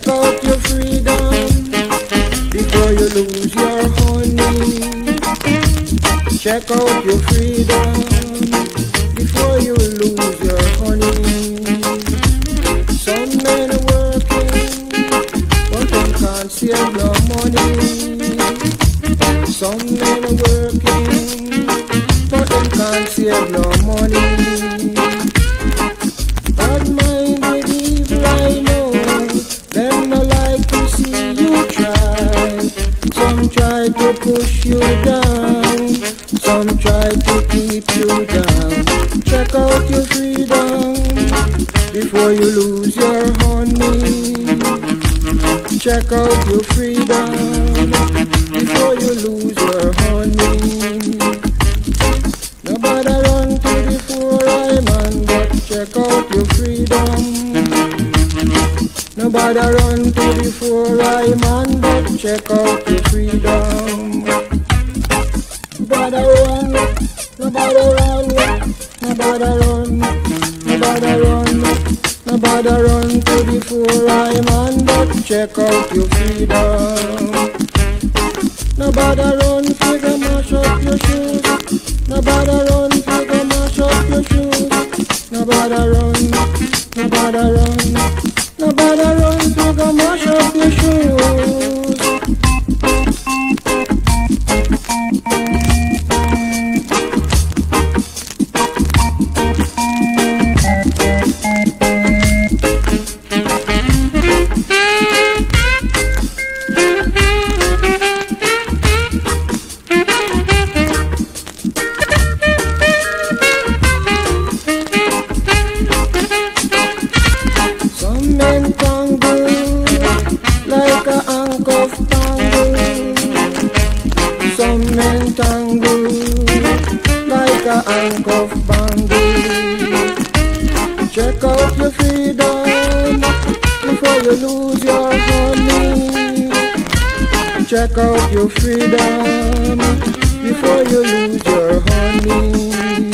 out your freedom before you lose your honey. Check out your freedom before you lose your honey. Some men are working, but they can't save no money. Some men are working, but they can't save no money. Bad minded evil, I know, them no like to see you try. Some try to push you down, some try to keep you down. Check out your freedom before you lose your honey. Check out your freedom before you lose your honey. Nobody run to the 4i man, but check out your freedom. Nobody run to the 4i man, but check out your freedom. Nobody run, nobody run, nobody run, nobody run, nobody run to the 4i man, but check out your freedom. Nobody run, figure mash up your shoes. Nobody run, figure mash up your shoes. Nobody run, nobody run, nobody run, figure mash up your shoes. Check out your freedom before you lose your honey. Check out your freedom before you lose your honey.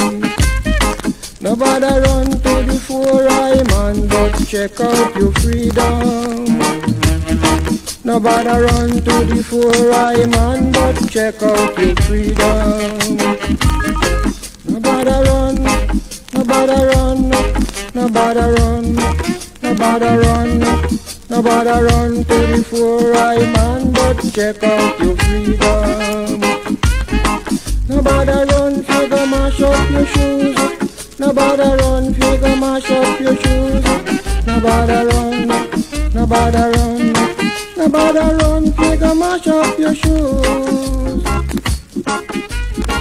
Nobody run to the 4i man, but check out your freedom. Nobody run to the 4i man, but check out your freedom. Nobody run, nobody run, nobody run, nobody run, nobody run to the 4i man, but check out your freedom. Nobody run, figure mash up your shoes. Nobody run, figure mash up your shoes. Nobody run, nobody run, nobody run, figure mash up your shoes.